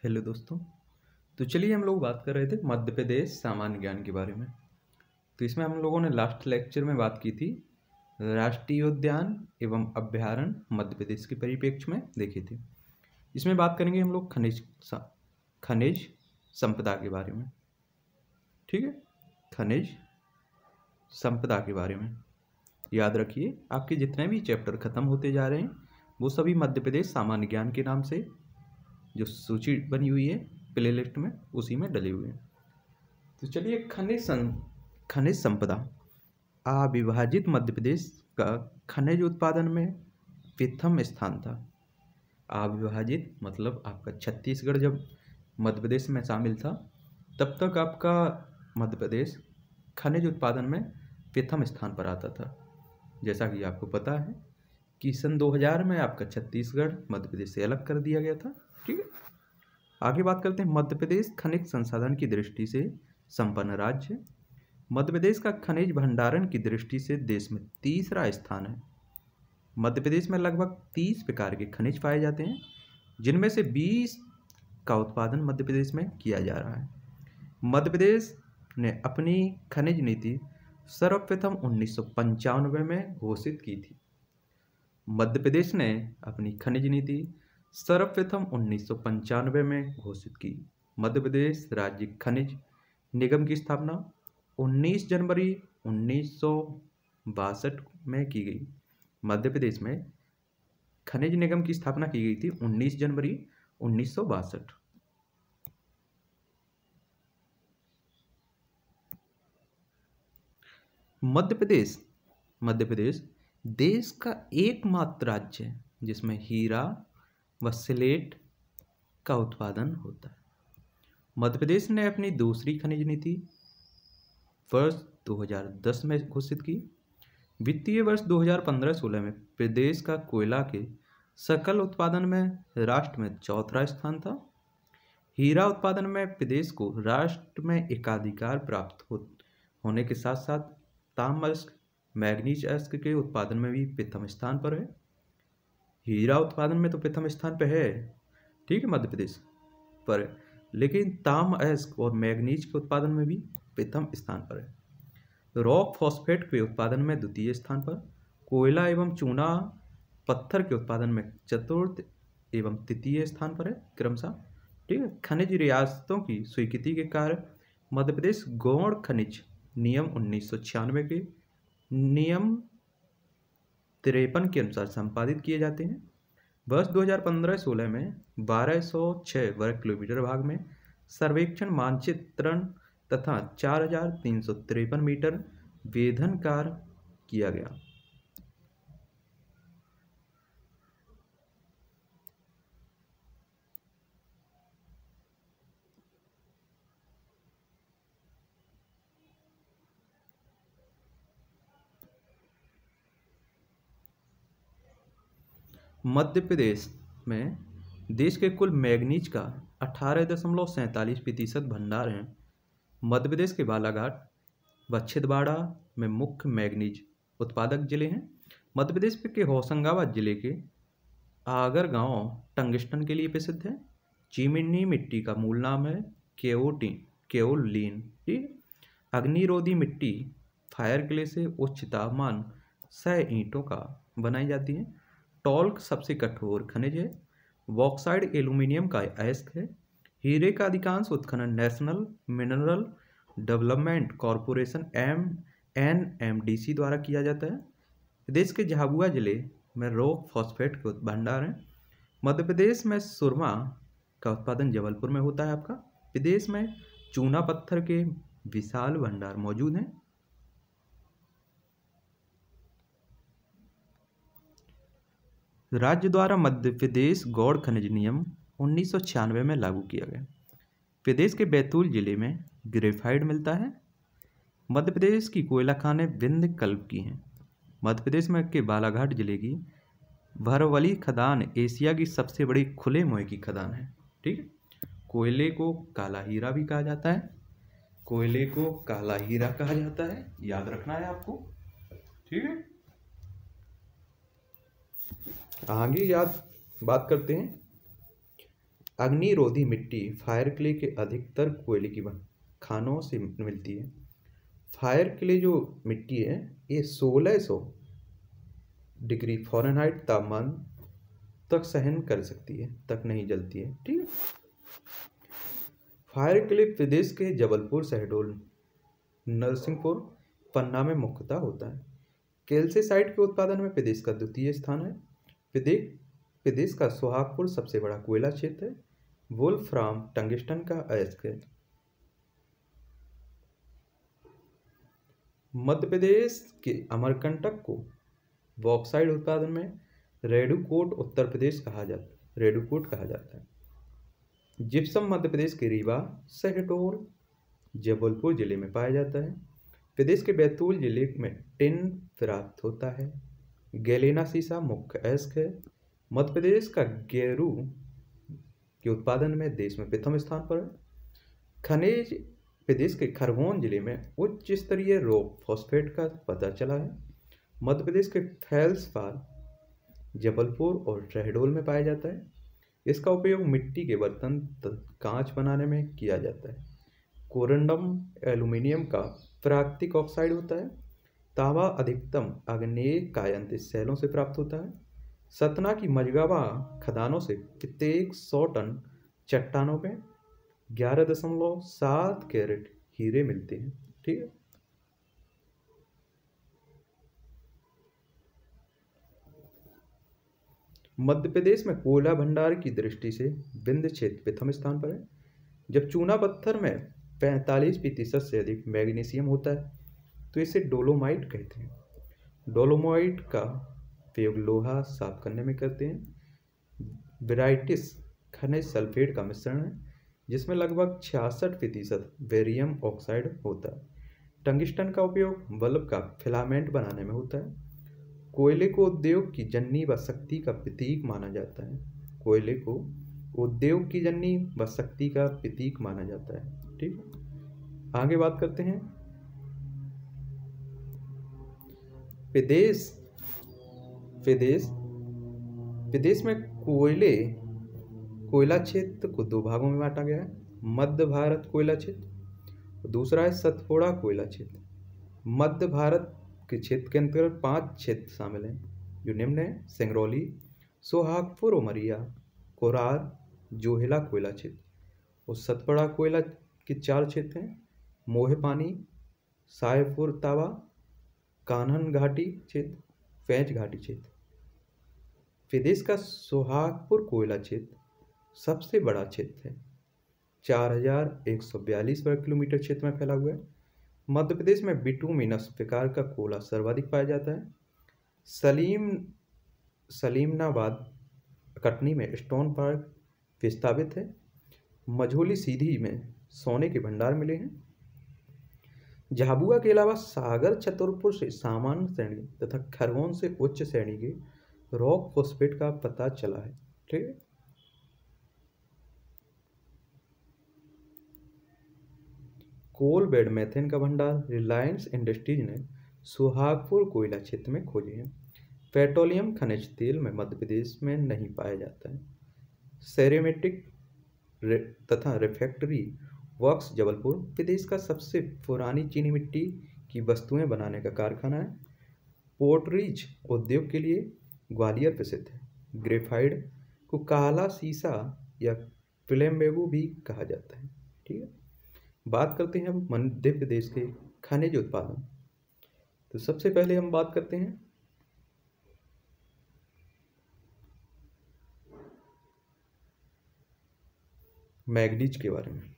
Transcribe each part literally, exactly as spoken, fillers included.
Hello दोस्तों। तो चलिए हम लोग बात कर रहे थे मध्य प्रदेश सामान्य ज्ञान के बारे में। तो इसमें हम लोगों ने लास्ट लेक्चर में बात की थी राष्ट्रीय उद्यान एवं अभ्यारण्य मध्य प्रदेश के परिप्रेक्ष्य में देखी थी। इसमें बात करेंगे हम लोग खनिज खनिज संपदा के बारे में। ठीक है, खनिज संपदा के बारे में याद रखिए, आपके जितने भी चैप्टर खत्म होते जा रहे हैं वो सभी मध्य प्रदेश सामान्य ज्ञान के नाम से जो सूची बनी हुई है प्ले लिस्ट में उसी में डली हुई है। तो चलिए, खनिज सं खनिज संपदा अविभाजित मध्य प्रदेश का खनिज उत्पादन में प्रथम स्थान था। अविभाजित मतलब आपका छत्तीसगढ़ जब मध्य प्रदेश में शामिल था तब तक आपका मध्य प्रदेश खनिज उत्पादन में प्रथम स्थान पर आता था। जैसा कि आपको पता है कि सन दो हज़ार में आपका छत्तीसगढ़ मध्य प्रदेश से अलग कर दिया गया था। ठीक है, आगे बात करते हैं। मध्य प्रदेश खनिज संसाधन की दृष्टि से संपन्न राज्य। मध्य प्रदेश का खनिज भंडारण की दृष्टि से देश में तीसरा स्थान है। मध्य प्रदेश में लगभग तीस प्रकार के खनिज पाए जाते हैं, जिनमें से बीस का उत्पादन मध्य प्रदेश में किया जा रहा है। मध्य प्रदेश ने अपनी खनिज नीति सर्वप्रथम उन्नीस सौ पंचानवे में घोषित की थी। मध्य प्रदेश ने अपनी खनिज नीति सर्वप्रथम उन्नीस सौ पंचानवे में घोषित की। मध्य प्रदेश राज्य खनिज निगम की स्थापना उन्नीस जनवरी उन्नीस सौ बासठ में की गई। मध्य प्रदेश में खनिज निगम की स्थापना की गई थी उन्नीस जनवरी उन्नीस सौ बासठ। मध्य प्रदेश मध्य प्रदेश देश का एकमात्र राज्य है जिसमें हीरा व स्लेट का उत्पादन होता है। मध्य प्रदेश ने अपनी दूसरी खनिज नीति वर्ष दो हज़ार दस में घोषित की। वित्तीय वर्ष दो हज़ार पंद्रह सोलह में प्रदेश का कोयला के सकल उत्पादन में राष्ट्र में चौथा स्थान था। हीरा उत्पादन में प्रदेश को राष्ट्र में एकाधिकार प्राप्त हो, होने के साथ साथ ताम अयस्क मैग्नीज अयस्क के उत्पादन में भी प्रथम स्थान पर है। हीरा उत्पादन में तो प्रथम स्थान पर है, ठीक है, मध्य प्रदेश पर, लेकिन ताम अयस्क और मैग्नीज के उत्पादन में भी प्रथम स्थान पर है। रॉक फॉस्फेट के उत्पादन में द्वितीय स्थान पर, कोयला एवं चूना पत्थर के उत्पादन में चतुर्थ एवं तृतीय स्थान पर है क्रमशः। ठीक है, खनिज रियासतों की स्वीकृति के कारण मध्य प्रदेश गौण खनिज नियम उन्नीस सौ छियानवे के नियम तिरपन के अनुसार संपादित किए जाते हैं। वर्ष दो हज़ार पंद्रह सोलह में बारह सौ छह वर्ग किलोमीटर भाग में सर्वेक्षण मानचित्रण तथा चार हजार तीन सौ तिरपन मीटर वेधन कार्य किया गया। मध्य प्रदेश में देश के कुल मैग्नीज का अठारह दशमलव सैंतालीस प्रतिशत भंडार है। मध्य प्रदेश के बालाघाट व छिंदवाड़ा में मुख्य मैग्नीज उत्पादक जिले हैं। मध्य प्रदेश के होशंगाबाद जिले के आगर गांव टंगस्टन के लिए प्रसिद्ध है। चीमिनी मिट्टी का मूल नाम है केओटिन केओलिन। ठीक, अग्निरोधी मिट्टी फायर क्ले से उच्च तापमान सह ईंटों का बनाई जाती है। टॉल्क सबसे कठोर खनिज है। बॉक्साइड एल्यूमिनियम का अयस्क है। हीरे का अधिकांश उत्खनन national mineral development corporation N M D C सी द्वारा किया जाता है। प्रदेश के झाबुआ जिले में रॉक फॉस्फेट के भंडार हैं। मध्य प्रदेश में सुरमा का उत्पादन जबलपुर में होता है आपका। प्रदेश में चूना पत्थर के विशाल भंडार मौजूद हैं। राज्य द्वारा मध्य प्रदेश गौड़ खनिज नियम उन्नीस सौ छियानवे में लागू किया गया। प्रदेश के बैतूल जिले में ग्रेफाइट मिलता है। मध्य प्रदेश की कोयला खानें विंध्य कल्प की हैं। मध्य प्रदेश में के बालाघाट जिले की भरवली खदान एशिया की सबसे बड़ी खुले मुंह की खदान है। ठीक है, कोयले को काला हीरा भी कहा जाता है। कोयले को काला हीरा कहा जाता है, याद रखना है आपको। ठीक है, आगे याद बात करते हैं अग्निरोधी मिट्टी फायर क्ले के अधिकतर कोयले की खानों से मिलती है। फायर क्ले जो मिट्टी है ये सोलह सौ डिग्री फ़ारेनहाइट तापमान तक सहन कर सकती है, तक नहीं जलती है। ठीक है। फायर क्ले प्रदेश के जबलपुर, शहडोल, नरसिंहपुर, पन्ना में मुख्यतः होता है। कैल्साइट के उत्पादन में प्रदेश का द्वितीय स्थान है। प्रदेश प्रदेश का सोहागपुर सबसे बड़ा कोयला क्षेत्र है। वोल्फ्राम टंगस्टन का अयस्क है। मध्य प्रदेश के अमरकंटक को बॉक्साइड उत्पादन में रेडूकोट उत्तर प्रदेश कहा जाता है रेडूकोट कहा जाता है। जिप्सम मध्य प्रदेश के रीवा, शहडोल, जबलपुर जिले में पाया जाता है। प्रदेश के बैतूल जिले में टिन प्राप्त होता है। गैलेना सीसा मुख्य अयस्क है। मध्य प्रदेश का गेरू के उत्पादन में देश में प्रथम स्थान पर है। खनिज प्रदेश के खरगोन जिले में उच्च स्तरीय रॉक फॉस्फेट का पता चला है। मध्य प्रदेश के फेल्सपार जबलपुर और शहडोल में पाया जाता है। इसका उपयोग मिट्टी के बर्तन, कांच बनाने में किया जाता है। कोरंडम एल्यूमिनियम का प्राकृतिक ऑक्साइड होता है। तांबा अधिकतम आग्नेय कायांतित शैलों से प्राप्त होता है। सतना की मजगावा खदानों से प्रत्येक सौ टन चट्टानों में ग्यारह दशमलव सात कैरेट हीरे मिलते हैं। ठीक है। मध्य प्रदेश में कोयला भंडार की दृष्टि से विंध्य क्षेत्र प्रथम स्थान पर है। जब चूना पत्थर में पैंतालीस प्रतिशत से अधिक मैग्नीशियम होता है तो इसे डोलोमाइट कहते हैं। डोलोमाइट का उपयोग लोहा साफ करने में करते हैं। बेराइटिस खनिज सल्फेट का मिश्रण है जिसमें लगभग छियासठ प्रतिशत बेरियम ऑक्साइड होता है। टंगस्टन का उपयोग बल्ब का फिलामेंट बनाने में होता है। कोयले को उद्योग की जननी व शक्ति का प्रतीक माना जाता है। कोयले को उद्योग की जननी व शक्ति का प्रतीक माना जाता है। ठीक है। आगे बात करते हैं प्रदेश प्रदेश प्रदेश में कोयले कोयला क्षेत्र को दो भागों में बांटा गया है। मध्य भारत कोयला क्षेत्र, दूसरा है सतपुड़ा कोयला क्षेत्र। मध्य भारत के क्षेत्र के अंतर्गत पांच क्षेत्र शामिल हैं जो निम्न है: सिंगरौली, सोहागपुर, उमरिया, कोरार, जोहिला कोयला क्षेत्र। और सतपुड़ा कोयला के चार क्षेत्र हैं: मोहेपानी, सायपुर तावा, कान्हन घाटी क्षेत्र, पैंच घाटी क्षेत्र। प्रदेश का सोहागपुर कोयला क्षेत्र सबसे बड़ा क्षेत्र है, चार हजार एक सौ बयालीस वर्ग किलोमीटर क्षेत्र में फैला हुआ है। मध्य प्रदेश में बिटुमिनस प्रकार का कोयला सर्वाधिक पाया जाता है। सलीम सलीमनाबाद कटनी में स्टोन पार्क विस्थापित है। मझोली सीधी में सोने के भंडार मिले हैं। झाबुआ के अलावा सागर छतरपुर से सामान्य श्रेणी तथा खरगोन से उच्च श्रेणी के रॉक फॉस्फेट का पता चला है। ठीक है। कोल बेड मेथेन का भंडार रिलायंस इंडस्ट्रीज ने सोहागपुर कोयला क्षेत्र में खोजे हैं। पेट्रोलियम खनिज तेल में मध्य प्रदेश में नहीं पाया जाता है। सेरेमेटिक तथा रिफैक्टरी वर्क्स जबलपुर प्रदेश का सबसे पुरानी चीनी मिट्टी की वस्तुएं बनाने का कारखाना है। पोर्टरीज उद्योग के लिए ग्वालियर प्रसिद्ध है। ग्रेफाइट को काला सीसा या प्लेम्बेगो भी कहा जाता है। ठीक है। बात करते हैं अब मध्य प्रदेश के खनिज उत्पादन। तो सबसे पहले हम बात करते हैं मैग्नीज के बारे में।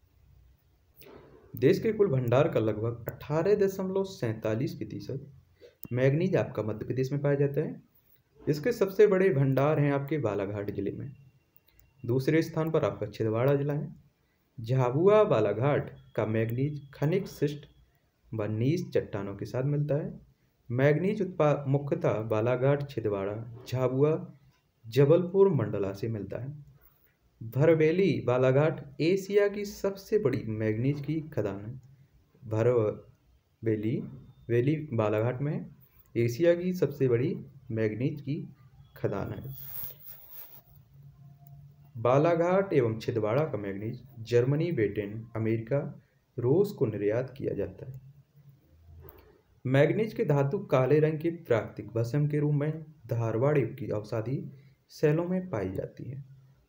देश के कुल भंडार का लगभग अठारह दशमलव सैंतालीस प्रतिशत मैग्नीज आपका मध्य प्रदेश में पाया जाता है। इसके सबसे बड़े भंडार हैं आपके बालाघाट जिले में। दूसरे स्थान पर आपका छिंदवाड़ा जिला है। झाबुआ बालाघाट का मैग्नीज खनिज शिष्ट व नीच चट्टानों के साथ मिलता है। मैग्नीज उत्पाद मुख्यतः बालाघाट, छिंदवाड़ा, झाबुआ, जबलपुर मंडला से मिलता है। भरवेली बालाघाट एशिया की सबसे बड़ी मैग्नीज की खदान है। भरवेली वेली बालाघाट में एशिया की सबसे बड़ी मैग्नीज की खदान है। बालाघाट एवं छिंदवाड़ा का मैग्नीज जर्मनी, ब्रिटेन, अमेरिका, रूस को निर्यात किया जाता है। मैग्नीज की धातु काले रंग के प्राकृतिक भस्म के रूप में धारवाड़ युग की औषधि सेलों में पाई जाती है।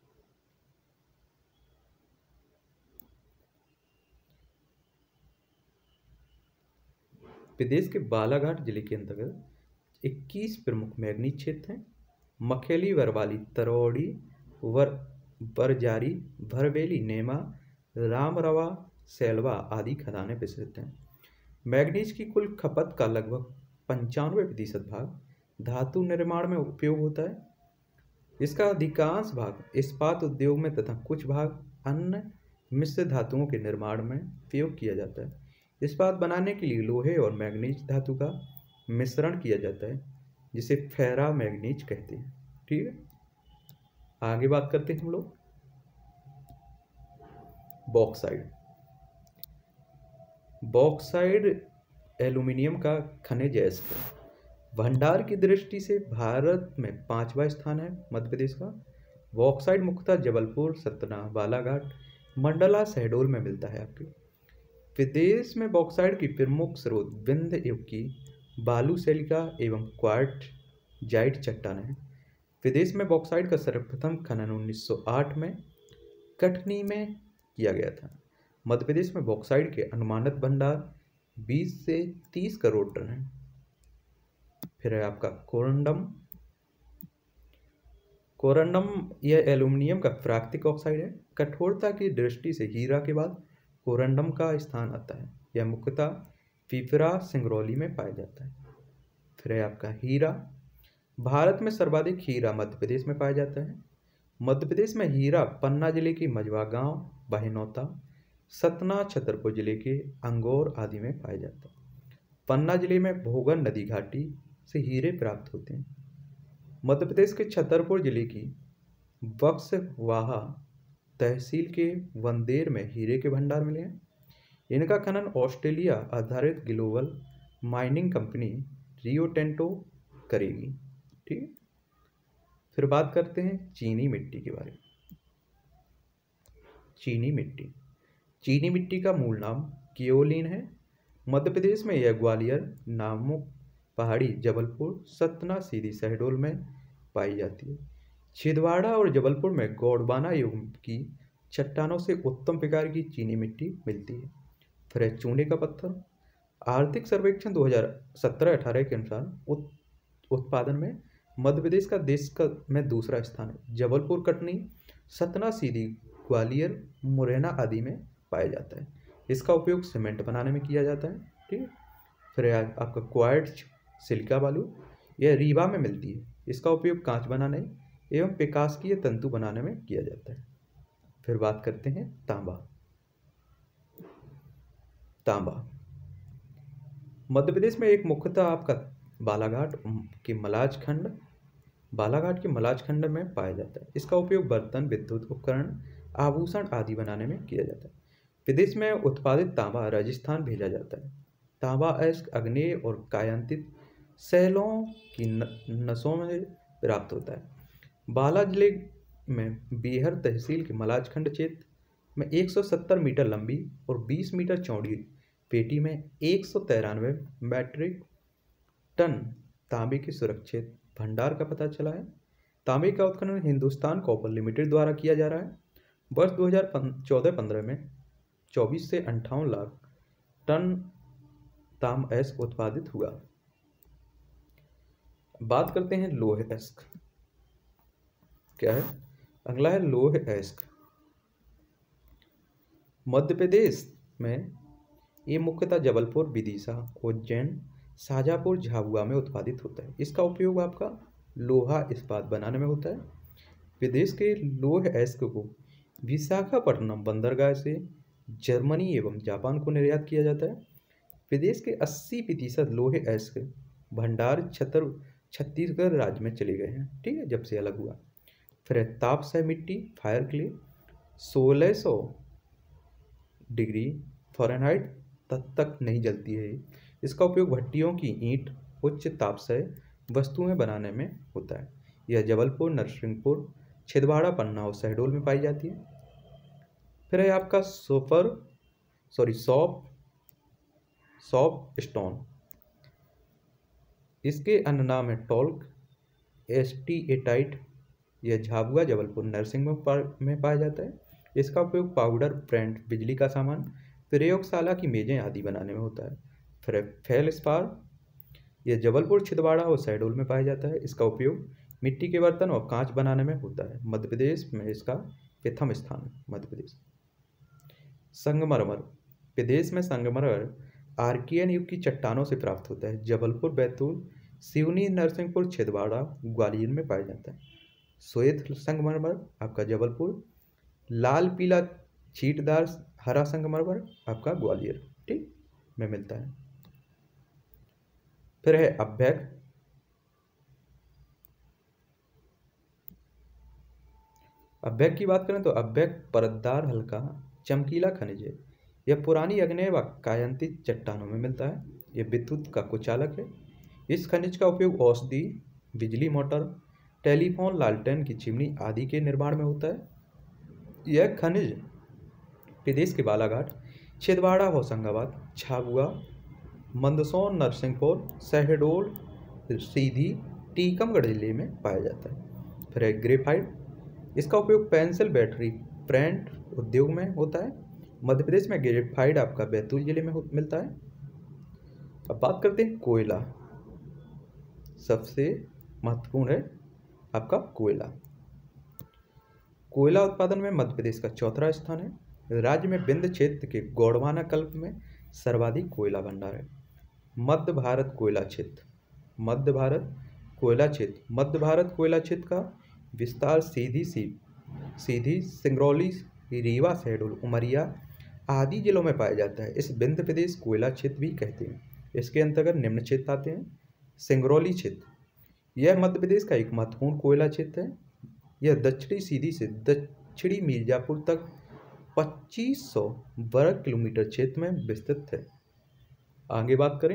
प्रदेश के बालाघाट जिले के अंतर्गत इक्कीस प्रमुख मैग्नीज क्षेत्र हैं। मखेली, वरवाली, तरौड़ी, वर बरजारी, भरवेली, नेमा, रामरवा, सेलवा आदि खदानें विस्तृत हैं। मैग्नीज की कुल खपत का लगभग पंचानवे प्रतिशत भाग धातु निर्माण में उपयोग होता है। इसका अधिकांश भाग इस्पात उद्योग में तथा कुछ भाग अन्य मिश्र धातुओं के निर्माण में उपयोग किया जाता है। इस्पात बनाने के लिए लोहे और मैग्नीज धातु का मिश्रण किया जाता है, जिसे फेरा मैग्नीज कहते हैं। ठीक है, आगे बात करते हैं हम लोग बॉक्साइड। बॉक्साइड एल्यूमिनियम का खनिज है। भंडार की दृष्टि से भारत में पांचवा स्थान है मध्य प्रदेश का। बॉक्साइड मुख्यतः जबलपुर, सतना, बालाघाट, मंडला, शहडोल में मिलता है आपके। प्रदेश में बॉक्साइड की प्रमुख स्रोत विंध्य युग की बालू शैलिका एवं क्वार्टजाइट चट्टानें हैं। प्रदेश में बॉक्साइड का सर्वप्रथम खनन उन्नीस सौ आठ में कटनी में किया गया था। मध्य प्रदेश में बॉक्साइड के अनुमानित भंडार बीस से तीस करोड़ टन है। फिर है आपका कोरंडम। कोरंडम यह एल्यूमिनियम का प्राकृतिक ऑक्साइड है। कठोरता की दृष्टि से हीरा के बाद कोरंडम का स्थान आता है। यह मुख्यतः पिपरा, सिंगरौली में पाया जाता है। फिर है आपका हीरा। भारत में सर्वाधिक हीरा मध्य प्रदेश में पाया जाता है। मध्य प्रदेश में हीरा पन्ना जिले के मझवा गांव, बहनौता, सतना, छतरपुर जिले के अंगौर आदि में पाया जाता है। पन्ना जिले में भोगन नदी घाटी से हीरे प्राप्त होते हैं। मध्य प्रदेश के छतरपुर जिले की बक्सवाहा तहसील के वंदेर में हीरे के भंडार मिले हैं। इनका खनन ऑस्ट्रेलिया आधारित global mining company Rio Tinto करेगी। ठीक है, फिर बात करते हैं चीनी मिट्टी के बारे में। चीनी मिट्टी चीनी मिट्टी का मूल नाम कियोलिन है। मध्य प्रदेश में यह ग्वालियर, नामुक पहाड़ी, जबलपुर, सतना, सीधी, शहडोल में पाई जाती है। छिंदवाड़ा और जबलपुर में गोंडवाना युग की चट्टानों से उत्तम प्रकार की चीनी मिट्टी मिलती है। फिर है चूने का पत्थर। आर्थिक सर्वेक्षण दो हज़ार सत्रह अठारह के अनुसार उत, उत्पादन में मध्य प्रदेश का देश का में दूसरा स्थान है। जबलपुर, कटनी, सतना, सीधी, ग्वालियर, मुरैना आदि में पाया जाता है। इसका उपयोग सीमेंट बनाने में किया जाता है। ठीक है, फिर है आपका क्वार्ट्ज सिलिका बालू। यह रीवा में मिलती है। इसका उपयोग कांच बनाने एवं प्रकाशकीय तंतु बनाने में किया जाता है। फिर बात करते हैं तांबा। तांबा मध्य प्रदेश में एक मुख्यतः आपका बालाघाट के मलाज खंड बालाघाट के मलाज खंड में पाया जाता है। इसका उपयोग बर्तन, विद्युत उपकरण, आभूषण आदि बनाने में किया जाता है। प्रदेश में उत्पादित तांबा राजस्थान भेजा जाता है। तांबा अयस्क, आग्नेय और कायांतित सेलों की नसों में प्राप्त होता है। बाला जिले में बेहर तहसील के मलाजखंड क्षेत्र में एक सौ सत्तर मीटर लंबी और बीस मीटर चौड़ी पेटी में एक सौ तिरानवे मैट्रिक टन तांबे के सुरक्षित भंडार का पता चला है। तांबे का उत्खनन हिंदुस्तान कॉपर लिमिटेड द्वारा किया जा रहा है। वर्ष दो हज़ार चौदह पंद्रह में चौबीस से अंठावन लाख टन तांब अयस्क उत्पादित हुआ। बात करते हैं लोह अयस्क। क्या है? अगला है लोह अयस्क। मध्य प्रदेश में ये मुख्यतः जबलपुर, विदिशा, उज्जैन, शाजापुर, झाबुआ में उत्पादित होता है। इसका उपयोग आपका लोहा इस्पात बनाने में होता है। प्रदेश के लोह अयस्क को विशाखापट्टनम बंदरगाह से जर्मनी एवं जापान को निर्यात किया जाता है। प्रदेश के अस्सी प्रतिशत लोह अयस्क भंडार छतर छत्तीसगढ़ राज्य में चले गए हैं। ठीक है, जब से अलग हुआ। फिर तापसय मिट्टी, फायर क्ले, सोलह सौ डिग्री फ़ारेनहाइट तक तक नहीं जलती है। इसका उपयोग भट्टियों की ईंट, उच्च तापसय वस्तुएं बनाने में होता है। यह जबलपुर, नरसिंहपुर, छिंदवाड़ा, पन्ना और शहडोल में पाई जाती है। फिर है आपका सोफर सॉरी सॉप सॉप स्टोन, इसके अन्य नाम है टॉल्क, एस्टीएटाइट। यह झाबुआ, जबलपुर, नरसिंहपुर में पाया जाता है। इसका उपयोग पाउडर, ब्रांड, बिजली का सामान, प्रयोगशाला की मेजें आदि बनाने में होता है। फिर फेलस्पार, यह जबलपुर, छिंदवाड़ा और शहडोल में पाया जाता है। इसका उपयोग मिट्टी के बर्तन और कांच बनाने में होता है। मध्य प्रदेश में इसका प्रथम स्थान है। मध्य प्रदेश। संगमरमर, प्रदेश में संगमरमर आर्कियन युग की चट्टानों से प्राप्त होता है। जबलपुर, बैतूल, सिवनी, नरसिंहपुर, छिंदवाड़ा, ग्वालियर में पाया जाता है। श्वेत संगमरमर आपका जबलपुर, लाल पीला छींटदार हरा संगमरमर आपका ग्वालियर, ठीक, में मिलता है। फिर है अभ्यक। अभ्यक की बात करें तो अभ्यक परतदार हल्का चमकीला खनिज है। यह पुरानी अग्नेय व कायांतित चट्टानों में मिलता है। यह विद्युत का कुचालक है। इस खनिज का उपयोग औषधि, बिजली मोटर, टेलीफोन, लालटेन की चिमनी आदि के निर्माण में होता है। यह खनिज प्रदेश के बालाघाट, छिंदवाड़ा, होशंगाबाद, झाबुआ, मंदसौर, नरसिंहपुर, शहडोल, सीधी, टीकमगढ़ जिले में पाया जाता है। फिर है ग्रेफाइट। इसका उपयोग पेंसिल, बैटरी, प्रिंट उद्योग में होता है। मध्य प्रदेश में ग्रेफाइट आपका बैतूल जिले में मिलता है। अब बात करते हैं कोयला। सबसे महत्वपूर्ण है आपका कोयला। कोयला उत्पादन में मध्य प्रदेश का चौथा स्थान है। राज्य में विंध्य क्षेत्र के गोंडवाना कल्प में सर्वाधिक कोयला भंडार है। मध्य भारत कोयला क्षेत्र। मध्य भारत कोयला क्षेत्र मध्य भारत कोयला क्षेत्र का विस्तार सीधी सी सीधी सिंगरौली, रीवा, शहडोल, उमरिया आदि जिलों में पाया जाता है। इस विंध्य प्रदेश कोयला क्षेत्र भी कहते हैं। इसके अंतर्गत निम्न क्षेत्र आते हैं। सिंगरौली क्षेत्र, यह मध्य प्रदेश का एक महत्वपूर्ण कोयला क्षेत्र है। यह दक्षिणी सीधी से दक्षिणी मिर्जापुर तक पच्चीस सौ वर्ग किलोमीटर क्षेत्र में विस्तृत है। आगे बात करें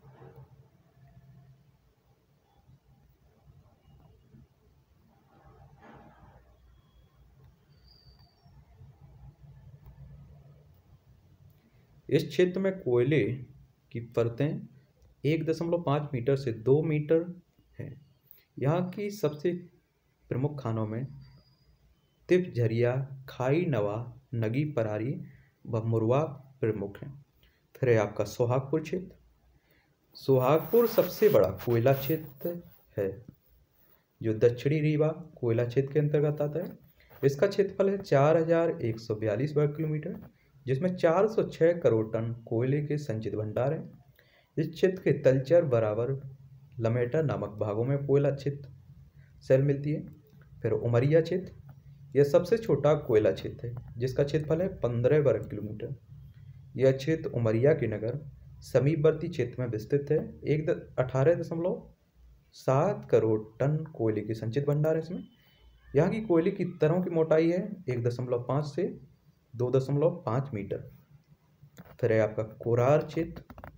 इस क्षेत्र में कोयले की परतें एक दशमलव पाँच मीटर से दो मीटर हैं। यहाँ की सबसे प्रमुख खानों में तिप झरिया, खाई नवा, नगी परारी व मुरवा प्रमुख हैं। फिर है आपका सोहागपुर क्षेत्र। सोहागपुर सबसे बड़ा कोयला क्षेत्र है जो दक्षिणी रीवा कोयला क्षेत्र के अंतर्गत आता है। इसका क्षेत्रफल है चार हजार एक सौ बयालीस वर्ग किलोमीटर, जिसमें चार सौ छः करोड़ टन कोयले के संचित भंडार हैं। इस क्षेत्र के तलचर बराबर लमेटा नामक भागों में कोयला क्षेत्र सेल मिलती है। फिर उमरिया क्षेत्र, यह सबसे छोटा कोयला क्षेत्र है जिसका क्षेत्रफल है पंद्रह वर्ग किलोमीटर। यह क्षेत्र उमरिया के नगर समीपवर्ती क्षेत्र में विस्तृत है। एक अठारह दशमलव सात करोड़ टन कोयले के संचित भंडार है इसमें। यहाँ की कोयले की तरों की मोटाई है एक दशमलव पाँच से दो दशमलव पाँच मीटर। फिर है आपका कोरार क्षेत्र।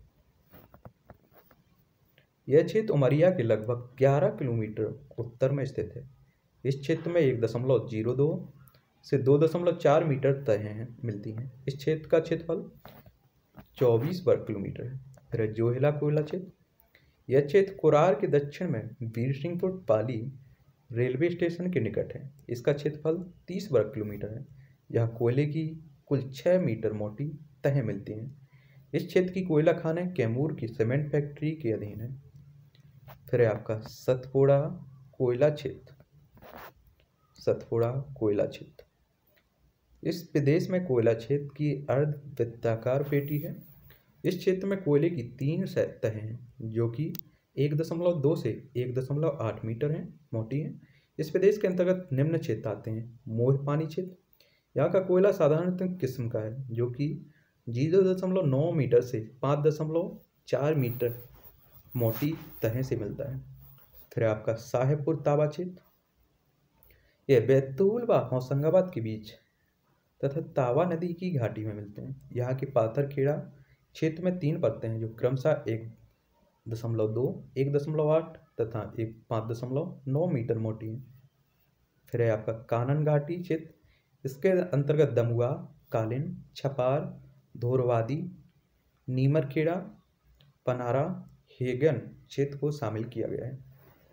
यह क्षेत्र उमरिया के लगभग ग्यारह किलोमीटर उत्तर में स्थित है। इस क्षेत्र में एक दशमलव जीरो दो से दो दशमलव चार मीटर तहें मिलती हैं। इस क्षेत्र का क्षेत्रफल चौबीस वर्ग किलोमीटर है। फिर है जोहिला कोयला क्षेत्र। यह क्षेत्र कोरार के दक्षिण में वीरसिंहपुर पाली रेलवे स्टेशन के निकट है। इसका क्षेत्रफल तीस वर्ग किलोमीटर है। यहाँ कोयले की कुल छः मीटर मोटी तहें मिलती हैं। इस क्षेत्र की कोयला खानें कैमूर की सीमेंट फैक्ट्री के अधीन है। फिर है आपका सतपुड़ा कोयला क्षेत्र। सतपुड़ा कोयला क्षेत्र इस प्रदेश में कोयला क्षेत्र की अर्धवृत्ताकार पेटी है। इस क्षेत्र में कोयले की तीन तहें हैं जो कि एक दशमलव दो से एक दशमलव आठ मीटर हैं मोटी हैं। इस प्रदेश के अंतर्गत निम्न क्षेत्र आते हैं। मोह पानी क्षेत्र, यहाँ का कोयला साधारणतः किस्म का है जो कि जीरो दशमलव नौ मीटर से पाँच दशमलव चार मीटर मोटी तहें से मिलता है। फिर आपका साहेबपुर तावा क्षेत्र, यह बैतूल व होशंगाबाद के बीच तथा तावा नदी की घाटी में मिलते हैं। यहाँ के पाथरखेड़ा क्षेत्र में तीन परतें हैं जो क्रमशः एक दशमलव दो, एक दशमलव आठ तथा एक पाँच दशमलव नौ मीटर मोटी हैं। फिर है आपका कानन घाटी क्षेत्र, इसके अंतर्गत दमुआ, कालिन, छपार, धोरवादी, नीमरखेड़ा, पनारा, हेगन क्षेत्र को शामिल किया गया है।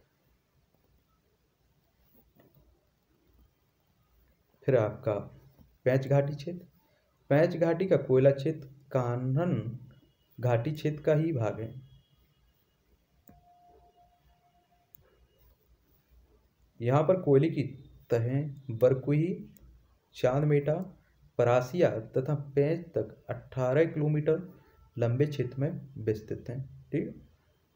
फिर आपका पैंच घाटी क्षेत्र, पैंच घाटी का कोयला क्षेत्र कानन घाटी क्षेत्र का ही भाग है। यहाँ पर कोयले की तहें बरकुही, चांदमेटा, परासिया तथा पैंच तक अठारह किलोमीटर लंबे क्षेत्र में विस्तृत हैं। ठीक है,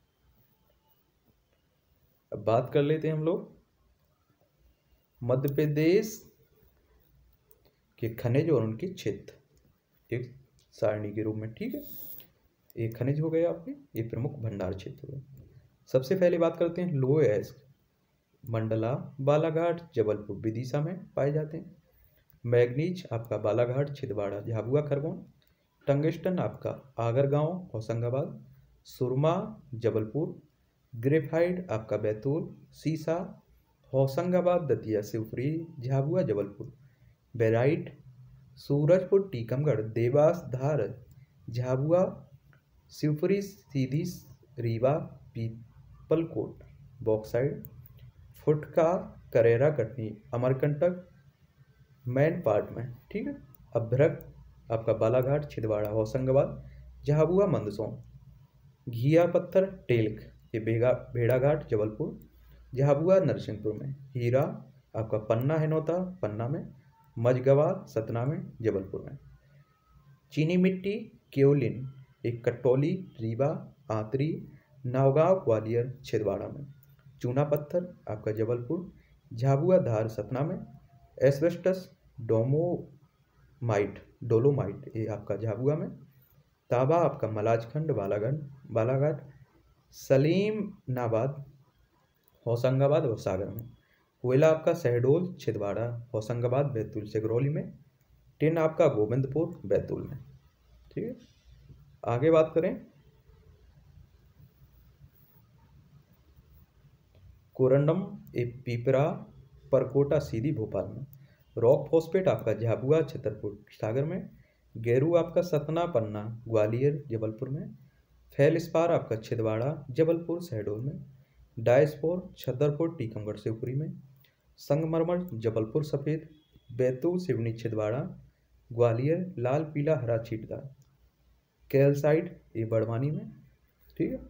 अब बात कर लेते हैं हम लोग मध्य प्रदेश के खनिज और उनके क्षेत्र एक सारणी के रूप में। ठीक है, एक खनिज हो गए आपके, ये प्रमुख भंडार क्षेत्र हो गए। सबसे पहले बात करते हैं लोह अयस्क, मंडला, बालाघाट, जबलपुर, विदिशा में पाए जाते हैं। मैग्नीज आपका बालाघाट, छिंदवाड़ा, झाबुआ, खरगोन। टंगस्टन आपका आगरगांव, होशंगाबाद, सुरमा, जबलपुर। ग्रेफाइट आपका बैतूल, सीसा, Hoshangabad, Datia, Shivpuri, Jhabua, Jabalpur. Barite Surajpur, Tikamgarh, Dewas, Dhar, Jhabua, Shivpuri, Sidhi, Rewa, Pipalkot. Bauxite Phutka, Karera, Katni, Amarkantak, main part में। ठीक है, अभ्रक आपका बालाघाट, छिंदवाड़ा, होशंगाबाद, झाबुआ, मंदसौर। घिया पत्थर, टेल्क, ये बेगा भेड़ाघाट, जबलपुर, झाबुआ, नरसिंहपुर में। हीरा आपका पन्ना, हिनौता, पन्ना में। मझगवा, सतना में, जबलपुर में। चीनी मिट्टी, केओलिन, एक कटौली, रीवा, आंतरी, नौगांव, ग्वालियर, छिंदवाड़ा में। चूना पत्थर आपका जबलपुर, झाबुआ, धार, सतना में। एस्बेस्टस, डोमोमाइट, डोलोमाइट, ये आपका झाबुआ में। तांबा आपका मलाजखंड, बालागंज, बालाघाट, सलीमनाबाद, होशंगाबाद और सागर में। कोयला आपका शहडोल, छिंदवाड़ा, होशंगाबाद, बैतूल, सिगरौली में। टिन आपका गोविंदपुर, बैतूल में। ठीक है, आगे बात करें कोरंडम, ए पीपरा, परकोटा, सीधी, भोपाल में। रॉक फॉस्फेट आपका झाबुआ, छतरपुर, सागर में। गेरू आपका सतना, पन्ना, ग्वालियर, जबलपुर में। फेलस्पार आपका छिंदवाड़ा, जबलपुर, शहडोल में। डायस्पोर छतरपुर, टीकमगढ़, शिवपुरी में। संगमरमर जबलपुर, सफ़ेद, बैतूल, सिवनी, छिंदवाड़ा, ग्वालियर, लाल, पीला, हरा, छींटदार। कैल्साइट ये बड़वानी में। ठीक है,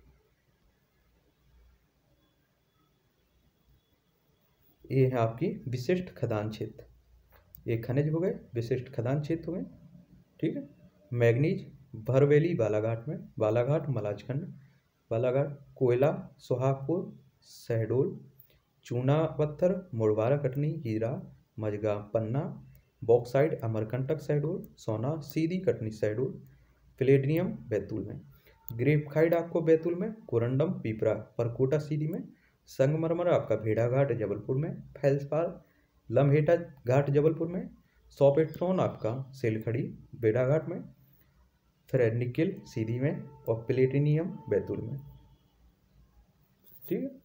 ये है आपकी विशिष्ट खदान क्षेत्र, ये खनिज हो गए, विशिष्ट खदान क्षेत्र हो गए। ठीक है, मैग्नीज भरवेली, बालाघाट में, बालाघाट, मलाजखंड, बालाघाट। कोयला सोहागपुर, शहडोल। चूना पत्थर मुड़वारा, कटनी, हीरा, मझगा, पन्ना। बॉक्साइड अमरकंटक, शहडोल। सोना सीधी, कटनी, शहडोल। प्लेटिनियम बैतूल में। ग्रेफाइट आपको बैतूल में। कोरंडम पीपरा, परकोटा, सीधी में। संगमरमर आपका भेड़ाघाट, जबलपुर में। फेल्सपार लम्हेटा घाट, जबलपुर में। सॉपेट्रोन आपका सेलखड़ी, भेड़ाघाट में। फिर निकिल, सीधी में। और प्लेटिनियम बैतूल में। ठीक है,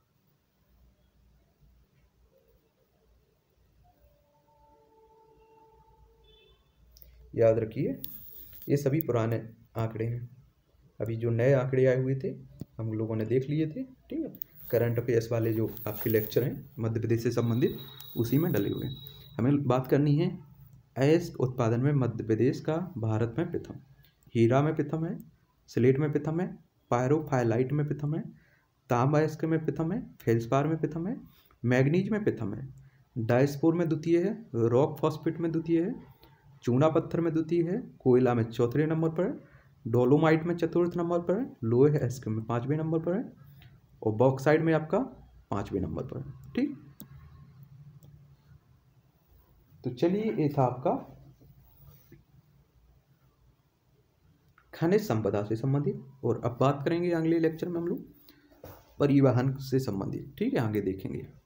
याद रखिए ये सभी पुराने आंकड़े हैं, अभी जो नए आंकड़े आए हुए थे हम लोगों ने देख लिए थे। ठीक है, करंट अफेयर्स वाले जो आपके लेक्चर हैं मध्य प्रदेश से संबंधित उसी में डले हुए हैं। हमें बात करनी है अयस्क उत्पादन में मध्य प्रदेश का भारत में प्रथम। हीरा में प्रथम है, स्लेट में प्रथम है, पायरोफाइलाइट में प्रथम है, तांबा अयस्क में प्रथम है, फेल्सपार में प्रथम है, मैग्नीज में प्रथम है, डायस्पोर में द्वितीय है, रॉक फॉस्फेट में द्वितीय है, चूना पत्थर में द्वितीय है, कोयला में चौथे नंबर पर है, डोलोमाइट में चतुर्थ नंबर पर है, लोहे अयस्क में पाँचवें नंबर पर है और बॉक्साइड में आपका पाँचवें नंबर पर है। ठीक, तो चलिए ये था आपका खनिज संपदा से संबंधित, और अब बात करेंगे अगले लेक्चर में हम लोग परिवहन से संबंधित। ठीक है, आगे देखेंगे।